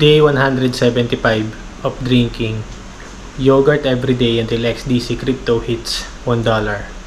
Day 175 of drinking yogurt every day until XDC crypto hits $1.